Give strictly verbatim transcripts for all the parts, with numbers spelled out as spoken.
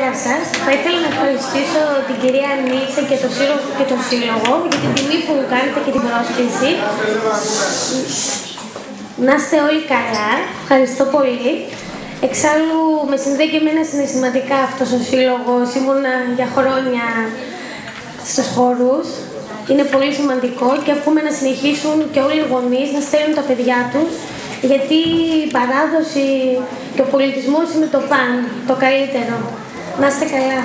Γεια σας. Θα ήθελα να ευχαριστήσω την κυρία Νίτσα και το Σύλλογο, και το Σύλλογο για την τιμή που μου κάνετε και την πρόσκληση. Να είστε όλοι καλά. Ευχαριστώ πολύ. Εξάλλου, με συνδέει και εμένα συναισθηματικά αυτός ο σύλλογος. Ήμουνα για χρόνια στους χορούς. Είναι πολύ σημαντικό και εύχομαι να συνεχίσουν και όλοι οι γονείς να στέλνουν τα παιδιά τους, γιατί η παράδοση και ο πολιτισμός είναι το παν, το καλύτερο. Να είστε καλά.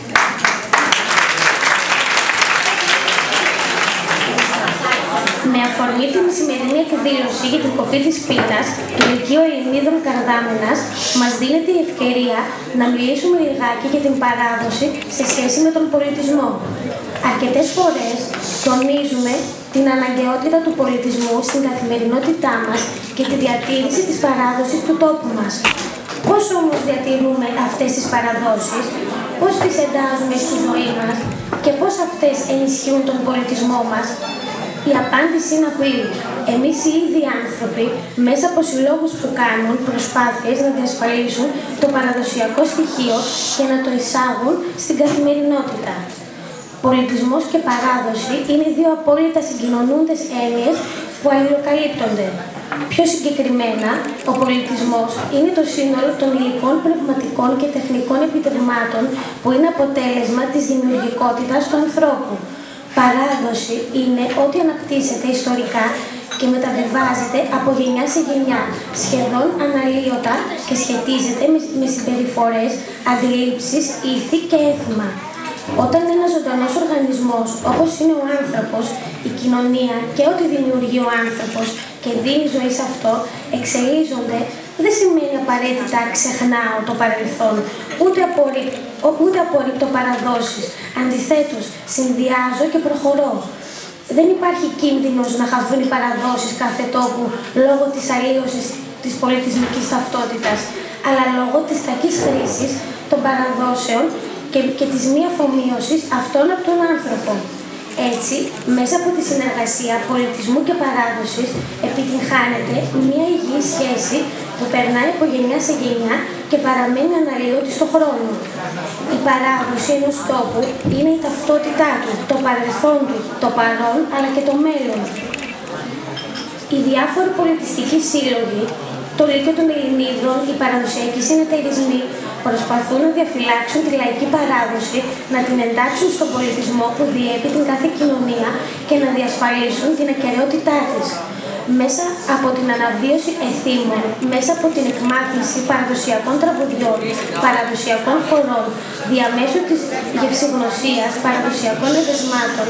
Με αφορμή την σημερινή εκδήλωση για την κοπή της πίτας του Λυκείου Ελληνίδων Καρδάμενας, μας δίνεται η ευκαιρία να μιλήσουμε λιγάκι για την παράδοση σε σχέση με τον πολιτισμό. Αρκετές φορές τονίζουμε την αναγκαιότητα του πολιτισμού στην καθημερινότητά μας και τη διατήρηση της παράδοσης του τόπου μας. Πώς όμως διατηρούμε αυτές τις παραδόσεις, πώς τις εντάζουμε στη ζωή μας και πώς αυτές ενισχύουν τον πολιτισμό μας? Η απάντηση είναι απλή. Εμείς οι ίδιοι άνθρωποι, μέσα από συλλόγους που κάνουν προσπάθειες να διασφαλίσουν το παραδοσιακό στοιχείο και να το εισάγουν στην καθημερινότητα. Πολιτισμός και παράδοση είναι δύο απόλυτα συγκοινωνούντες έννοιες που αλληλοκαλύπτονται. Πιο συγκεκριμένα, ο πολιτισμός είναι το σύνολο των υλικών, πνευματικών και τεχνικών επιτευγμάτων που είναι αποτέλεσμα της δημιουργικότητας του ανθρώπου. Παράδοση είναι ό,τι αναπτύσσεται ιστορικά και μεταβιβάζεται από γενιά σε γενιά, σχεδόν αναλύωτα και σχετίζεται με συμπεριφορές, αντιλήψεις, ήθη και έθιμα. Όταν ένας ζωντανός οργανισμός, όπως είναι ο άνθρωπος, η κοινωνία και ό,τι δημιουργεί ο άνθρωπος και δίνει ζωή σε αυτό, εξελίσσονται, δεν σημαίνει απαραίτητα ξεχνάω το παρελθόν, ούτε απορρίπτω, ούτε απορρίπτω παραδόσεις. Αντιθέτως, συνδυάζω και προχωρώ. Δεν υπάρχει κίνδυνος να χαθούν οι παραδόσεις κάθε τόπου λόγω της αλλίωσης της πολιτισμικής ταυτότητας, αλλά λόγω της κακής χρήσης των παραδόσεων και, και της μη αφομοίωσης αυτών από τον άνθρωπο. Έτσι, μέσα από τη συνεργασία πολιτισμού και παράδοσης επιτυγχάνεται μια υγιή σχέση που περνάει από γενιά σε γενιά και παραμένει αναλύωτη στον χρόνο. Η παράδοση ενός τόπου είναι η ταυτότητά του, το παρελθόν του, το παρόν αλλά και το μέλλον. Οι διάφοροι πολιτιστικοί σύλλογοι, το Λύκειο των Ελληνίδων, οι παραδοσιακοί συνεταιρισμοί προσπαθούν να διαφυλάξουν τη λαϊκή παράδοση, να την εντάξουν στον πολιτισμό που διέπει την κάθε κοινωνία και να διασφαλίσουν την ακεραιότητά της. Μέσα από την αναβίωση εθήμων, μέσα από την εκμάθηση παραδοσιακών τραγουδιών, παραδοσιακών χορών, διαμέσου της γευσηγνωσίας, παραδοσιακών εδεσμάτων,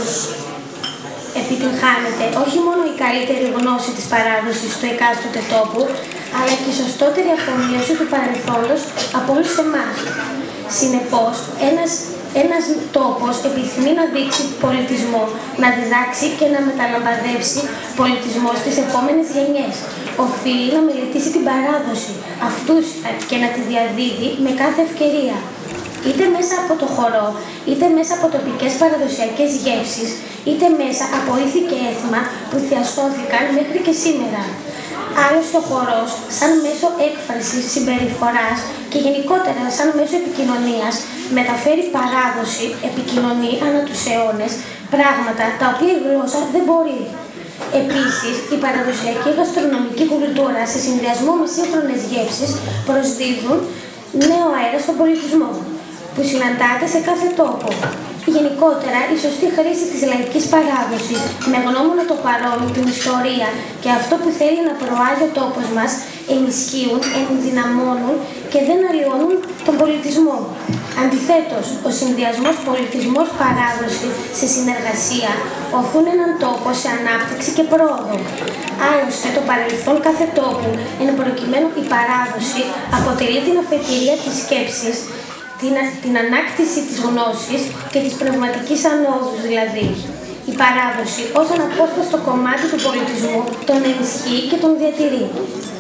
επιτυγχάνεται όχι μόνο η καλύτερη γνώση της παράδοσης του εκάστοτε τόπου, αλλά και η σωστότερη αφομοίωση του παρελθόντος από όλους εμάς. Συνεπώς, ένας, ένας τόπος επιθυμεί να δείξει πολιτισμό, να διδάξει και να μεταλαμπαδεύσει πολιτισμό στις επόμενες γενιές. Οφείλει να μελετήσει την παράδοση αυτούς και να τη διαδίδει με κάθε ευκαιρία. Είτε μέσα από το χορό, είτε μέσα από τοπικές παραδοσιακές γεύσεις, είτε μέσα από ήθη και έθιμα που διασώθηκαν μέχρι και σήμερα. Άλλωστε ο χορός, σαν μέσο έκφρασης, συμπεριφοράς και γενικότερα σαν μέσο επικοινωνίας, μεταφέρει παράδοση, επικοινωνεί ανά τους αιώνες, πράγματα τα οποία η γλώσσα δεν μπορεί. Επίσης, η παραδοσιακή γαστρονομική κουλτούρα σε συνδυασμό με σύγχρονες γεύσεις προσδίδουν νέο αέρα στον πολιτισμό, που συναντάται σε κάθε τόπο. Γενικότερα, η σωστή χρήση της λαϊκής παράδοσης, με γνώμονα το παρόν, την ιστορία και αυτό που θέλει να προάγει ο τόπος μας, ενισχύουν, ενδυναμώνουν και δεν αλλοιώνουν τον πολιτισμό. Αντιθέτως, ο συνδυασμός πολιτισμός-παράδοση σε συνεργασία οθούν έναν τόπο σε ανάπτυξη και πρόοδο. Άλλωστε, το παρελθόν κάθε τόπου, εν προκειμένου η παράδοση, αποτελεί την αφετηρία της σκέψης, Την, την ανάκτηση της γνώσης και της πνευματικής ανόδου δηλαδή. Η παράδοση ως αναπόσπαστο κομμάτι του πολιτισμού τον ενισχύει και τον διατηρεί.